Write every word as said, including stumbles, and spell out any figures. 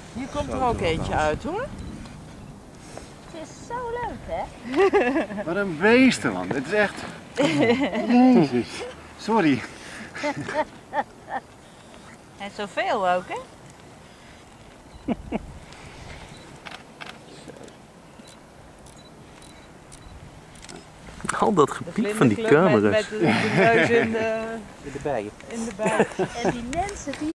Hier komt er ook eentje uit hoor. Het is zo leuk hè? Wat een beesten man, het is echt... Jezus, sorry. En zoveel ook hè? Al dat gepiep van die camera's. Met, met de neus in de, In de bijen. in de bij. En die mensen die